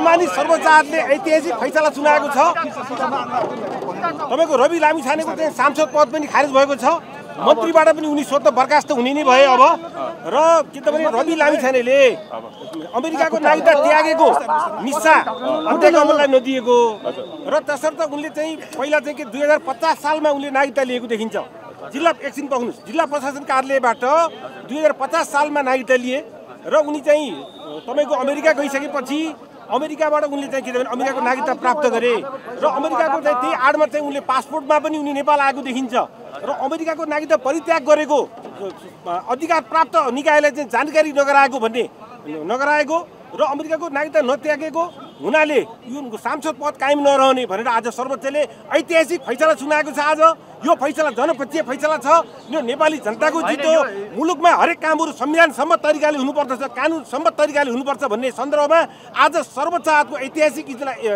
सम्मानित सर्वोच्च अदालतले ऐतिहासिक फैसला सुनाएको छ। तपाईको रवि लामिछानेको चाहिँ सांसद पद पनि खारेज भएको छ। मन्त्रीबाट पनि उनी स्वतः बर्खास्त हुने नै भए अब। र के त भने रवि लामिछानेले अमेरिकाको नागरिकता त्यागेको निस्सा अन्त्य कमललाई नदिएको र तसर्थ उनले चाहिँ पहिला चाहिँ के 2050 सालमा उनले नागरिकता लिएको देखिन्छ। जिल्ला एकछिन पाउनुस्, जिल्ला प्रशासन कार्यालयबाट 2050 सालमा नागरिकता लिए र उनी चाहिँ तपाईको अमेरिका गइसकेपछि अमेरिकाबाट उनले चाहिँ के भने अमेरिकाको नागरिकता प्राप्त गरे र अमेरिकाको चाहिँ त्यही आडमा चाहिँ उनले पासपोर्टमा पनि उनी नेपाल आएको देखिन्छ र अमेरिकाको नागरिकता परित्याग गरेको अधिकार प्राप्त निकायलाई चाहिँ जानकारी नगराएको र अमेरिकाको नागरिकता नत्यागेको हुनाले यो सांसद पद कायम नरहने भनेर आज सर्वोच्चले ऐतिहासिक फैसला सुनाएको छ। आज यो फैसला जनपक्षीय फैसला छ। यो नेपाली जनताको जित हो। मुलुकमा हरेक कामहरू संविधान सम्मत तरिकाले हुनुपर्छ, कानुन सम्मत तरिकाले हुनुपर्छ भन्ने सन्दर्भमा आज सर्वोच्च अदालतको ऐतिहासिक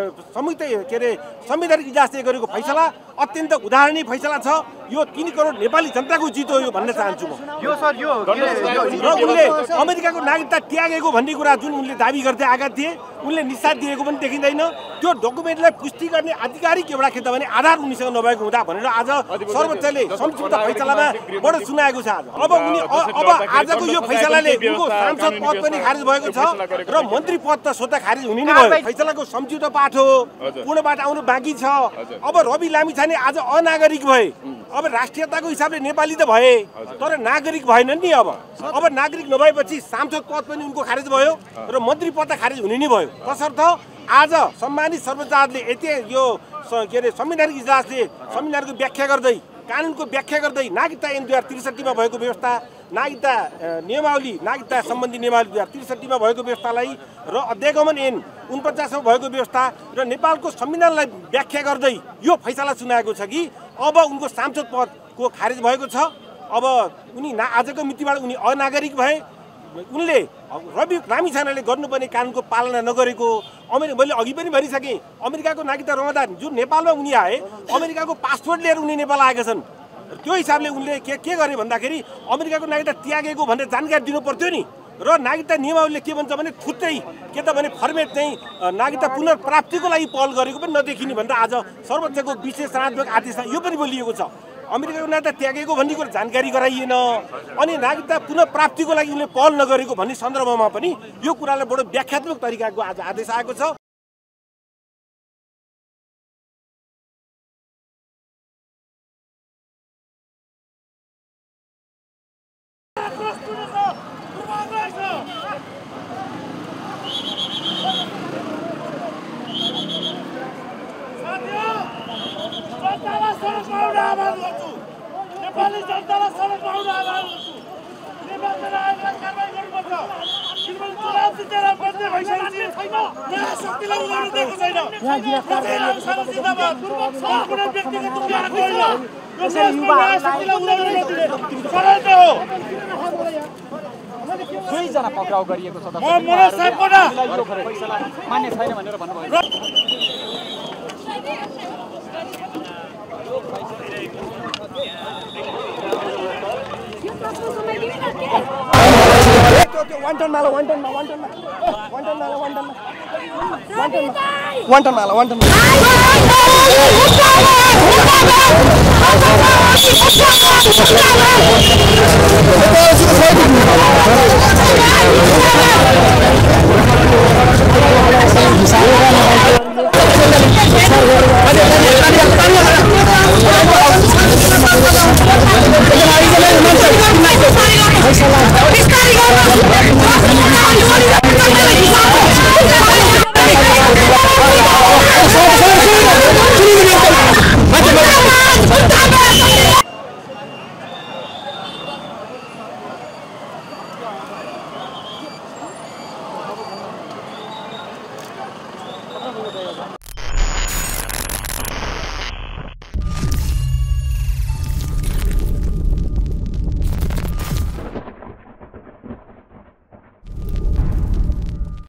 संवैधानिक इजलासले गरेको फैसला अत्यन्त उदाहरणीय फैसला छ। यो 3 करोड नेपाली जनताको जित हो यो भन्न चाहन्छु म। यो सर यो र उनले अमेरिकाको नागरिकता त्यागेको भन्ने कुरा जुन उनले दाबी गर्दै आएका थिए, उनले निस्सार दिएको पनि देखिँदैन। त्यो डकुमेन्टलाई पुष्टि गर्ने आधिकारिक एउटा के त भने आधार उनीसँग नभएको हुँदा भनेर आज सर्वोच्चले संक्षिप्त फैसलामा बडो सुनाएको छ। अब आजको यो फैसलाले उनको सांसद पद पनि खारेज भएको छ र मन्त्री पद त स्वतः खारेज हुने नै भयो। फैसलाको संक्षिप्त पाठ हो, पूर्णबाट आउनु बाँकी छ। अब रवि लामिछाने आज अनागरिक भए। अब राष्ट्रियताको हिसाबले नेपाली त भए तर नागरिक भएनन् नि। अब नागरिक नभएपछि सांसद पद पनि उनको खारेज भयो र मन्त्री पद त खारेज हुने नै भयो। तसर्थ आज सम्मानित सर्वोच्च अदालतले यो संवैधानिक इजलासले संविधानको व्याख्या गर्दै, कानुनको व्याख्या गर्दै नागरिकता ऐन 2063 मा भएको व्यवस्था, नागरिकता नियमावली, नागरिकता सम्बन्धी नियमावली 2063 मा भएको व्यवस्थालाई र अध्यागमन ऐन 49 मा भएको व्यवस्था र नेपालको संविधानलाई व्याख्या गर्दै यो फैसला सुनाएको छ कि अब उनको सांसद पदको खारेज भएको छ। अब उनी आजको मितिबाट उनी अनागरिक भए। उनले रवि लामिछानेले गर्नुपर्ने कानुनको पालना नगरेको मैले अघि पनि भनिसकेँ। अमेरिकाको नागरिकता रहँदा जुन नेपालमा उनी आए अमेरिकाको पासपोर्ट लिएर उनी नेपाल आएका छन्। त्यो हिसाबले उनले के गरे भन्दाखेरि अमेरिकाको नागरिकता त्यागेको भनेर जानकारी दिनु पर्थ्यो नि। र नागरिकता नियमावलीले के भन्छ भने छुट्टै के त भने फर्मेट चाहिँ नागरिकता पुनर्प्राप्तिको लागि पहल गरेको पनि नदेखिने भनेर आज सर्वोच्चको विश्लेषणात्मक आदेशमा यो पनि बोलिएको छ। अमेरिकाको नागरिकता त्यागेको भन्ने कुरा जानकारी गराइएन अनि नागरिकता पुनर्प्राप्तिको लागि उनले पहल नगरेको भन्ने सन्दर्भमा पनि यो कुरालाई बडो व्याख्यात्मक तरिकाको आज आदेश आएको छ। नेपाली जनतालाई सडकमा आउन आह्वान गर्छु। निर्वाचन आयोगलाई कारबाही गर्नुपर्छ। किनभने चुनाव जितेर बन्ने भइसकेपछि नयाँ शक्तिलाई उदाहरण दिएको छैन। कुनै व्यक्तिगत उपायको होइन, यो देशको नयाँ शक्तिलाई उदाहरण दिने षड्यन्त्र हो। दुईजना पक्राउ गरिएको छ। मनोज सापकोटा फैसला मान्य छैन भनेर भन्नुभयो। Vamos!